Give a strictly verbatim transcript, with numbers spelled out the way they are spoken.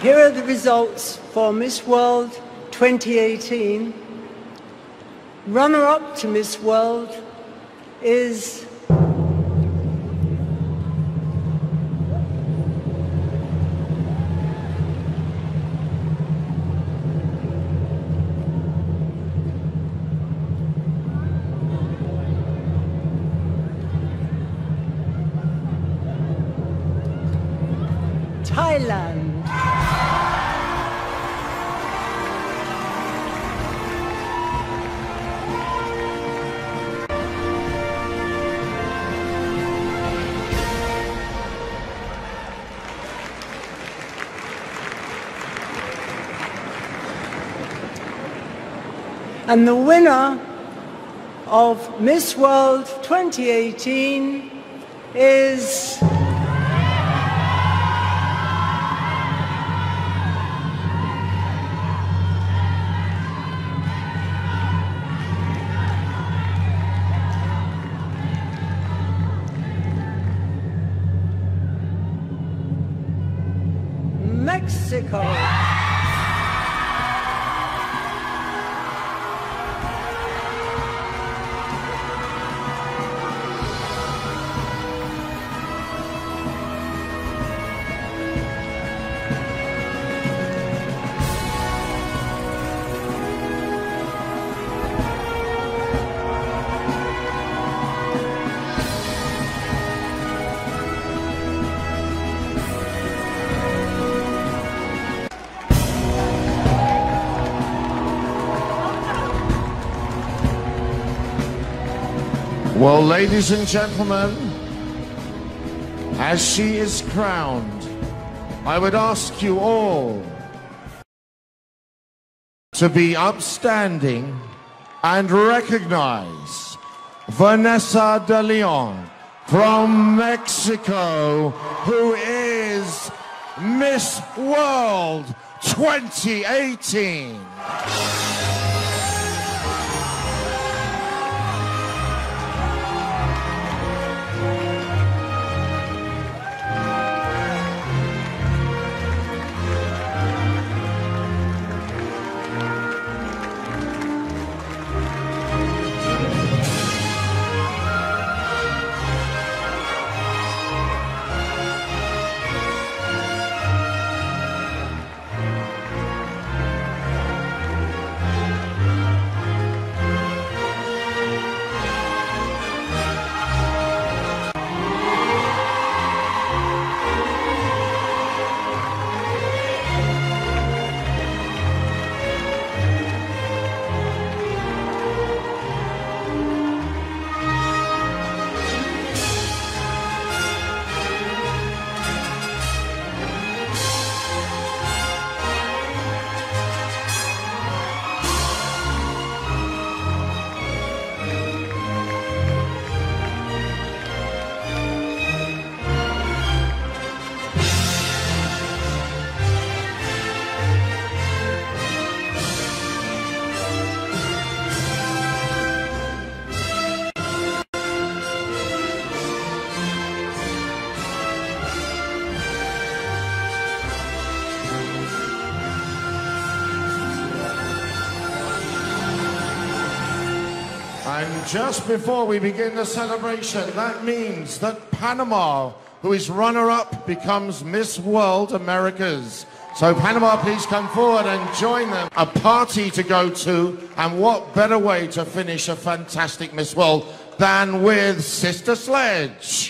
here are the results for Miss World twenty eighteen. Runner-up to Miss World is Thailand. And the winner of Miss World twenty eighteen is Mexico. Well, ladies and gentlemen, as she is crowned, I would ask you all to be upstanding and recognize Vanessa de Leon from Mexico, who is Miss World twenty eighteen. And just before we begin the celebration, that means that Panama, who is runner-up, becomes Miss World Americas. So Panama, please come forward and join them. A party to go to, and what better way to finish a fantastic Miss World than with Sister Sledge.